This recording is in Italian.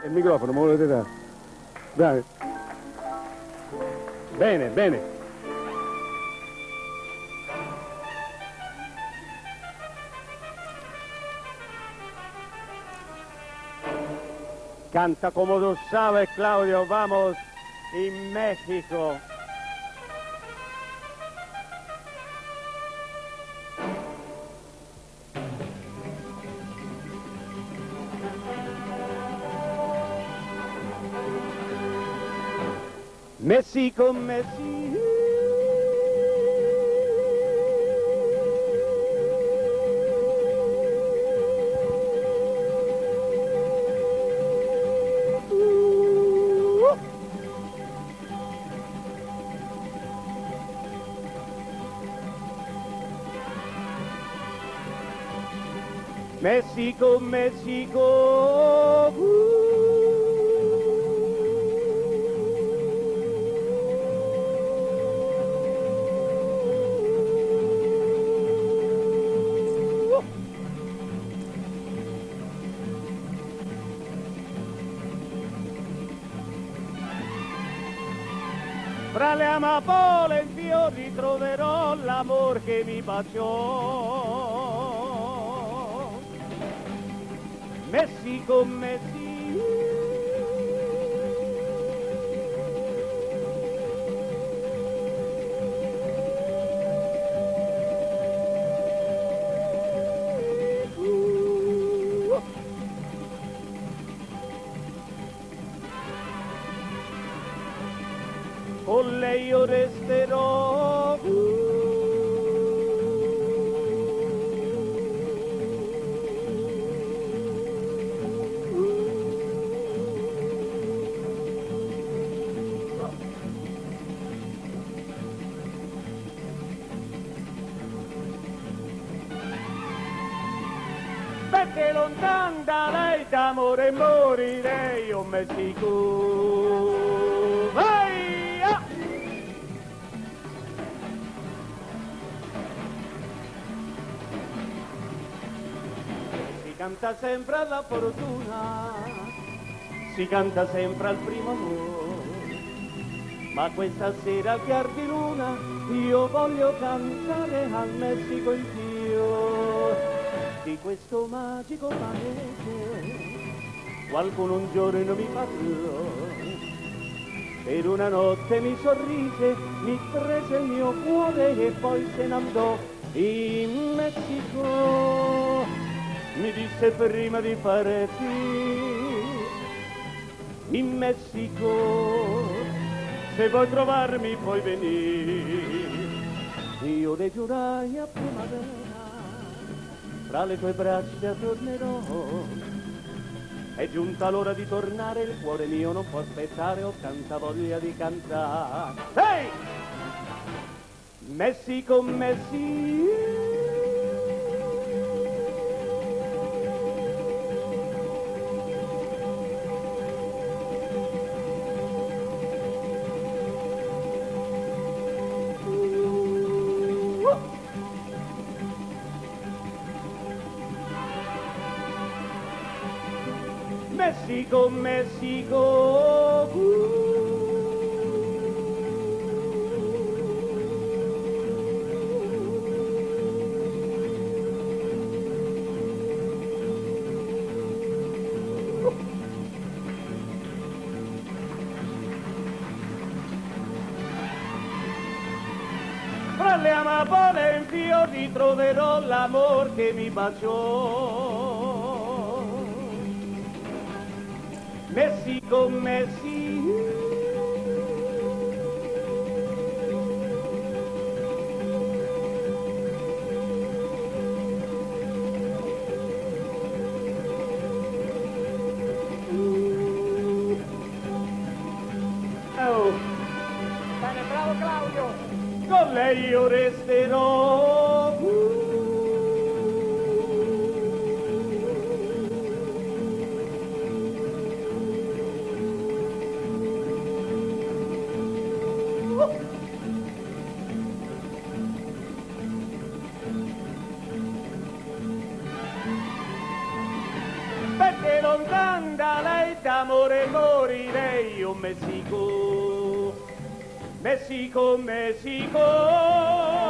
Il microfono, me lo volete dare? Dai. Bene, bene. Canta como tú sabes, Claudio, vamos, en México. México, México. México, México. Fra le amapolle in fiori troverò l'amor che mi baciò. Messico, Messico. Con lei io resterò. Perché lontano da lei d'amore morirei, oh Messico. Vai! Si canta sempre alla fortuna, si canta sempre al primo amore, ma questa sera al chiar di luna io voglio cantare al Messico anch'io. Di questo magico paese qualcuno un giorno mi parlò, per una notte mi sorrise, mi prese il mio cuore e poi se ne andò in Messico. Mi disse prima di parti in Messico, se vuoi trovarmi puoi venire. Io le giurai a primavera, tra le tue braccia tornerò. È giunta l'ora di tornare, il cuore mio non può aspettare, ho tanta voglia di cantare. Ehi! Messico, Messico. Messico, Messico. Fra le amapolle in fiori troverò l'amor che mi baciò. Messico, Messico. Oh. Bene, bravo Claudio. Con lei io resterò. Perché lontano da lei d'amore d'amore morirei, oh Messico, Messico, Messico.